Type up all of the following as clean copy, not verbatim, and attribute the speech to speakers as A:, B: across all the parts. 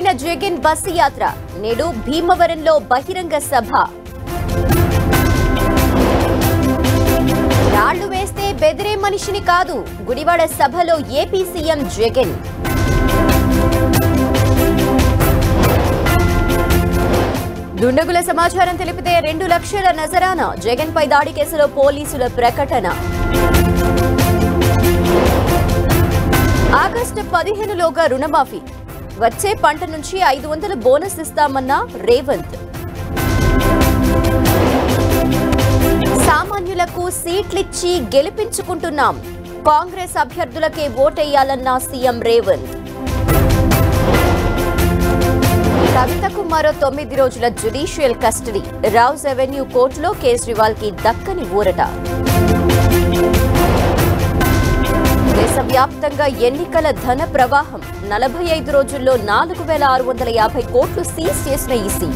A: మొదలైన జగన్ బస్సు యాత్ర నేడు భీమవరంలో బహిరంగ సభ. రాళ్లు వేస్తే బెదిరే మనిషిని కాదు, గుడివాడ సభలో ఏపీ సీఎం జగన్. దుండగుల సమాచారం తెలిపితే 2 లక్షల నజరానా, జగన్ పై దాడి కేసులో పోలీసుల ప్రకటన. ఆగస్టు 15లోగా రుణమాఫీ, వచ్చే పంట నుంచి 500 బోనస్ ఇస్తామన్న రేవంత్. సామాన్యులకు సీట్లిచ్చి గెలిపించుకుంటున్నాం, కాంగ్రెస్ అభ్యర్థులకే ఓటేయాలన్న సీఎం రేవంత్. కవితకు మరో 9 రోజుల జ్యుడిషియల్ కస్టడీ, రౌజ్ అవెన్యూ కోర్టులో కేజ్రీవాల్ కి దక్కని ఊరట. దేశవ్యాప్తంగా ఎన్నికల ధన ప్రవాహం, 45 రోజుల్లో 4650 కోట్లు సీజ్ చేసిన ఈసీ.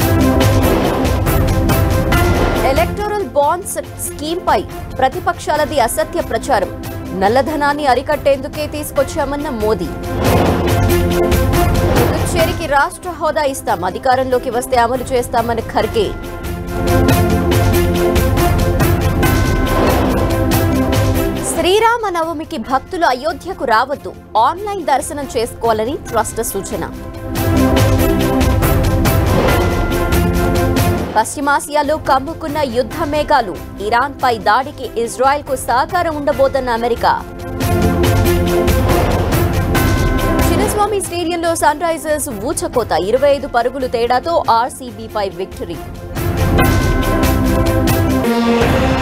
A: ఎలక్టోరల్ బాండ్స్ స్కీమ్ పై ప్రతిపక్షాలది అసత్య ప్రచారం, నల్లధనాన్ని అరికట్టేందుకే తీసుకొచ్చామన్న మోదీ. పుదుచ్చేరికి రాష్ట్ర హోదా ఇస్తాం, అధికారంలోకి వస్తే అమలు చేస్తామన్న ఖర్గే. శ్రీరామ నవమికి భక్తులు అయోధ్యకు రావద్దు, ఆన్లైన్ దర్శనం చేసుకోవాలని ట్రస్ట్ సూచన. పశ్చిమాసియాలో కమ్ముకున్న యుద్ధ మేఘాలు, ఇరాన్ పై దాడికి ఇజ్రాయెల్ కు సహకారం ఉండబోతున్న అమెరికా. చిన్నస్వామి స్టేడియంలో సన్ రైజర్స్ ఊచకోత, 25 పరుగులు తేడాతో ఆర్సీబీపై విక్టరీ.